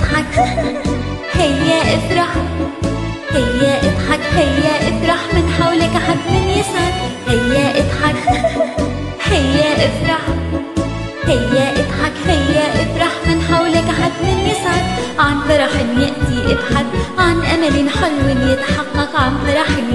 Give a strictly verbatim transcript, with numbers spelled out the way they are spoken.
اضحك هيا افرح، هيا اضحك هيا افرح، من حولك حد يسعد. هيا اضحك هيا افرح، هيا اضحك هيا افرح، من حولك حد يسعد. عن فرح يأتي ابحث، عن أمل حلو يتحقق، عن فرح